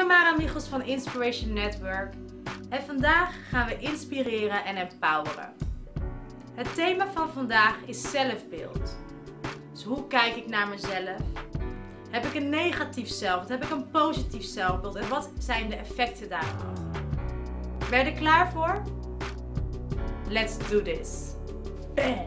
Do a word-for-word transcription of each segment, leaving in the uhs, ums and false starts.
Mara Michels van Inspiration Network en vandaag gaan we inspireren en empoweren. Het thema van vandaag is zelfbeeld. Dus hoe kijk ik naar mezelf? Heb ik een negatief zelfbeeld? Heb ik een positief zelfbeeld? En wat zijn de effecten daarvan? Ben je er klaar voor? Let's do this! Bam!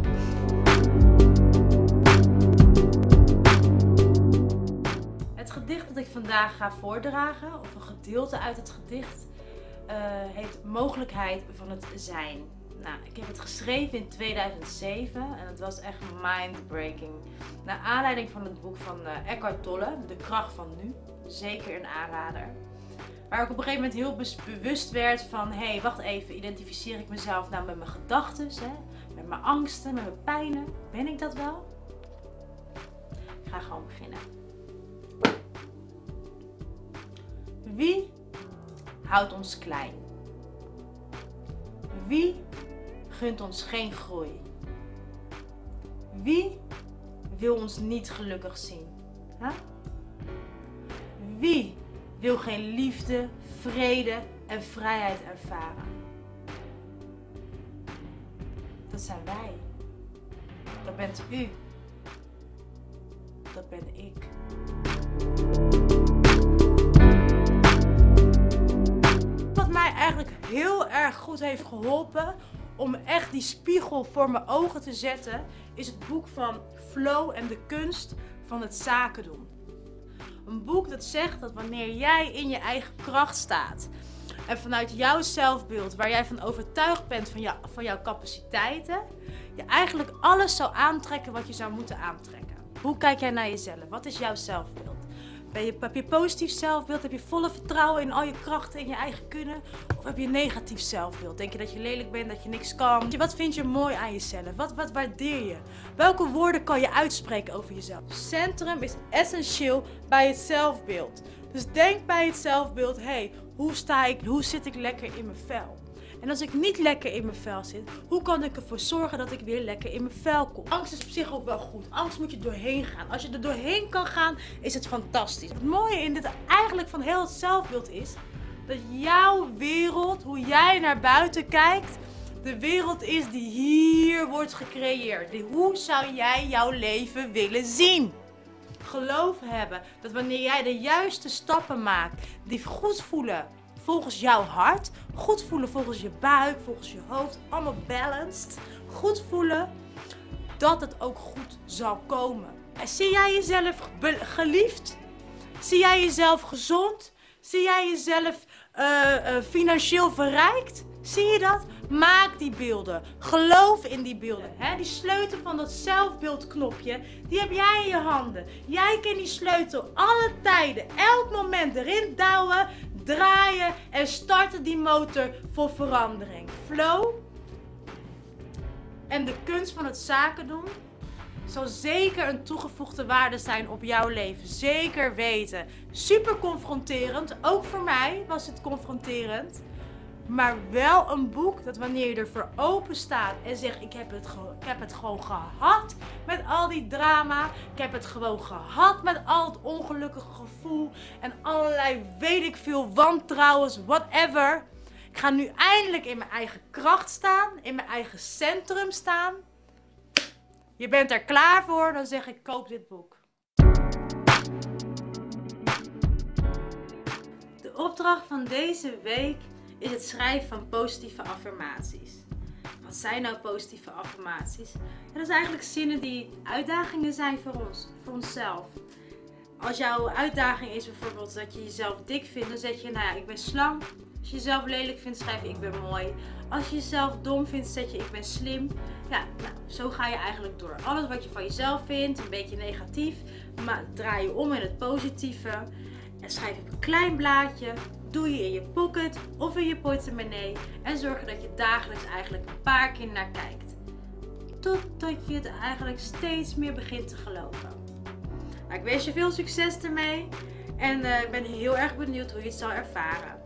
Het gedicht dat ik vandaag ga voordragen, of een gedeelte uit het gedicht, uh, heet Mogelijkheid van het Zijn. Nou, ik heb het geschreven in tweeduizend zeven en het was echt mindbreaking. Naar aanleiding van het boek van uh, Eckhart Tolle, De Kracht van Nu. Zeker een aanrader. Waar ik op een gegeven moment heel bewust werd van, hé, hey, wacht even, identificeer ik mezelf nou met mijn gedachten, met mijn angsten, met mijn pijnen? Ben ik dat wel? Ik ga gewoon beginnen. Wie houdt ons klein? Wie gunt ons geen groei? Wie wil ons niet gelukkig zien? Huh? Wie wil geen liefde, vrede en vrijheid ervaren? Dat zijn wij. Dat bent u. Dat ben ik. Wat mij eigenlijk heel erg goed heeft geholpen om echt die spiegel voor mijn ogen te zetten, is het boek van Flow en de kunst van het zaken doen. Een boek dat zegt dat wanneer jij in je eigen kracht staat en vanuit jouw zelfbeeld, waar jij van overtuigd bent van, jou, van jouw capaciteiten, je eigenlijk alles zou aantrekken wat je zou moeten aantrekken. Hoe kijk jij naar jezelf? Wat is jouw zelfbeeld? Ben je, heb je positief zelfbeeld? Heb je volle vertrouwen in al je krachten en je eigen kunnen? Of heb je een negatief zelfbeeld? Denk je dat je lelijk bent, dat je niks kan? Wat vind je mooi aan jezelf? Wat, wat waardeer je? Welke woorden kan je uitspreken over jezelf? Centrum is essentieel bij het zelfbeeld. Dus denk bij het zelfbeeld, hé, hey, hoe sta ik, hoe zit ik lekker in mijn vel? En als ik niet lekker in mijn vel zit, hoe kan ik ervoor zorgen dat ik weer lekker in mijn vel kom? Angst is op zich ook wel goed. Angst moet je doorheen gaan. Als je er doorheen kan gaan, is het fantastisch. Het mooie in dit eigenlijk van heel het zelfbeeld is dat jouw wereld, hoe jij naar buiten kijkt, de wereld is die hier wordt gecreëerd. Die, hoe zou jij jouw leven willen zien? Geloof hebben dat wanneer jij de juiste stappen maakt, die goed voelen volgens jouw hart, goed voelen volgens je buik, volgens je hoofd, allemaal balanced, goed voelen, dat het ook goed zal komen. En zie jij jezelf geliefd? Zie jij jezelf gezond? Zie jij jezelf uh, uh, financieel verrijkt? Zie je dat? Maak die beelden. Geloof in die beelden. He, die sleutel van dat zelfbeeldknopje, die heb jij in je handen. Jij kent die sleutel alle tijden, elk moment erin douwen, draaien en starten die motor voor verandering. Flow en de kunst van het zaken doen zal zeker een toegevoegde waarde zijn op jouw leven. Zeker weten. Super confronterend. Ook voor mij was het confronterend. Maar wel een boek dat wanneer je ervoor open staat en zegt, ik heb, het ik heb het gewoon gehad met al die drama. Ik heb het gewoon gehad met al het ongelukkige gevoel en allerlei weet ik veel wantrouwens, whatever. Ik ga nu eindelijk in mijn eigen kracht staan, in mijn eigen centrum staan. Je bent er klaar voor, dan zeg ik, koop dit boek. De opdracht van deze week is het schrijven van positieve affirmaties. Wat zijn nou positieve affirmaties? Ja, dat zijn eigenlijk zinnen die uitdagingen zijn voor ons, voor onszelf. Als jouw uitdaging is bijvoorbeeld dat je jezelf dik vindt, dan zet je, nou ja, ik ben slank. Als je jezelf lelijk vindt, schrijf je, ik ben mooi. Als je jezelf dom vindt, zet je, ik ben slim. Ja, nou, zo ga je eigenlijk door. Alles wat je van jezelf vindt, een beetje negatief, maar draai je om in het positieve. En schrijf je op een klein blaadje. Doe je in je pocket of in je portemonnee en zorg dat je dagelijks eigenlijk een paar keer naar kijkt. Totdat je het eigenlijk steeds meer begint te geloven. Nou, ik wens je veel succes ermee en uh, ik ben heel erg benieuwd hoe je het zal ervaren.